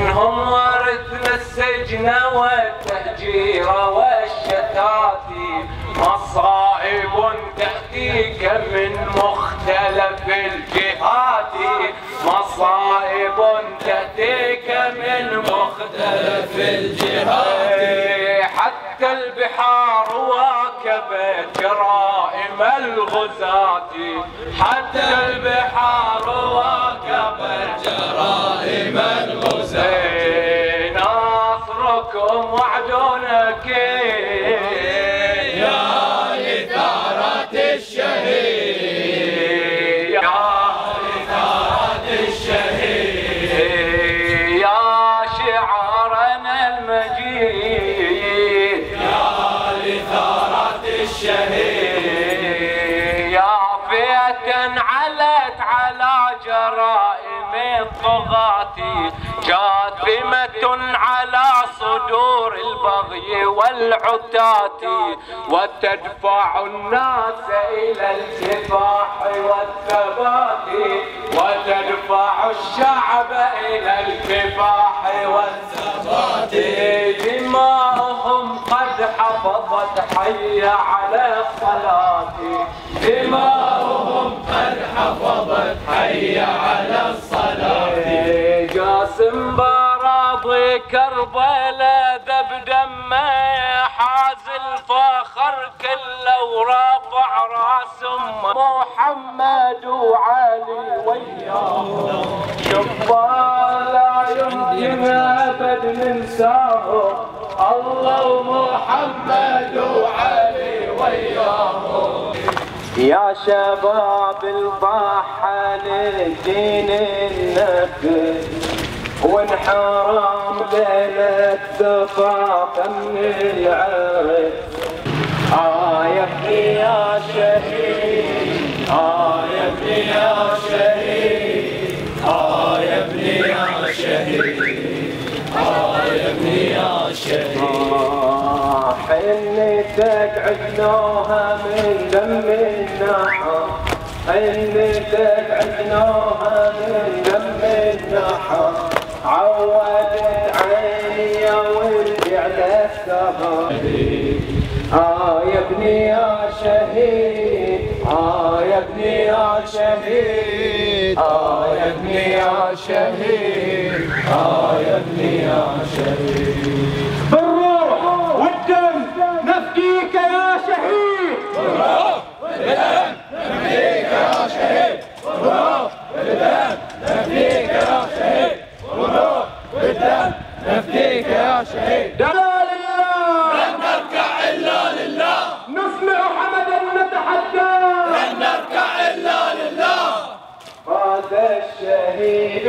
منهم ورثنا السجن والتهجير والشتات، مصائب تأتيك من مختلف الجهات، مصائب تأتيك من مختلف الجهات، حتى البحار واكبت جرائم الغزاة، حتى البحار واكبت جرائم الغزاة، نصركم وعدونك يا لثارة الشهيد، يا لثارة الشهيد، يا شعارنا المجيد، يا لثارة الشهيد، يا فئة علت على جرائم الطغاة، جاثمة على صدور البغي والعتاة، وتدفع الناس إلى الكفاح والثبات، وتدفع الشعب إلى الكفاح والثبات، دماؤهم قد حفظت حي على الصلاة، دماؤهم قد حفظت حي على الصلاة، جاسم براضي كربلاء ذب دمه، حاز الفخر كله ورافع راس محمد وعلي وياه، شبان لا يمكن ابد ننساهم، الله ومحمد وعلي وياه، يا شباب الضحى للدين النفس، وانحرام ليلة دفاق من العرس، يا ابني يا شهيد، يا ابني يا شهيد، يا ابني يا شهيد، يا ابني يا شهيد، حنتك عدناها من دم النحر، حنتك عدناها من دم النحر، عودت عيني يا ولدي على السهر، يا ابني يا شهيد، يا ابني يا شهيد، يا ابني يا شهيد، يا ابني يا شهيد، بالروح والدم نفديك يا شهيد، بالروح والدم نفديك يا شهيد، بالروح والدم نفديك يا شهيد، بالروح والدم نفديك يا شهيد، لا لله لن نركع الا لله، نسمع حمدا نتحدى، لن نركع الا لله، فاز الشهيد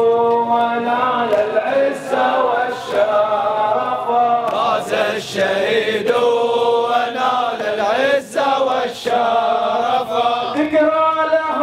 ونال العزة والشرف، فاز الشهيد ونال العزة والشرف، ذكرى له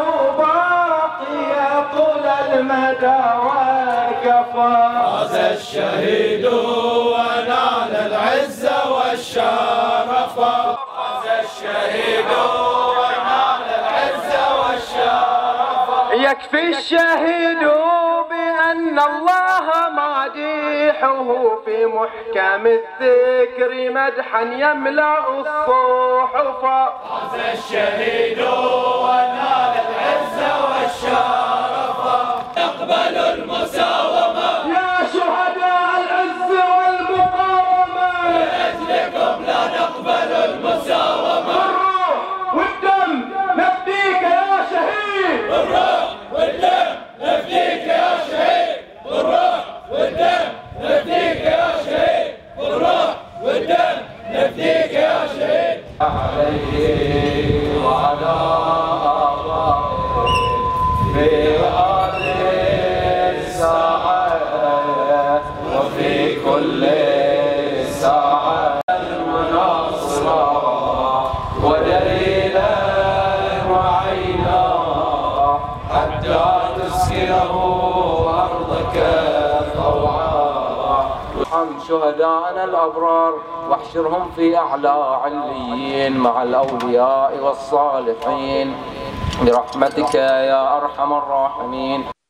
باقية طول المدى وقفا، فاز الشهيد ونال العزة والشرف، فاز الشهيد ونال العزة والشرف، يكفي الشهيد بأن الله مادحه في محكم الذكر مدحا يملأ الصحف، فاز الشهيد ونال العزة والشرف، نقبل المساومة يا شهداء العز والمقاومة، لأجلكم لا نقبل المساومة، بالروح والدم نفديك يا شهيد، بالروح والدم نفديك يا شهيد، بالروح والدم نفديك يا شهيد، بالروح والدم نفديك يا شهيد، عليه وعلى آبائه في هذه الساعة وفي كل ساعة، المناصرة ودليلا وعينا حتى تسكنه أرضك طوعا، ارحم شهداءنا الأبرار واحشرهم في أعلى عليين مع الأولياء والصالحين برحمتك يا أرحم الراحمين.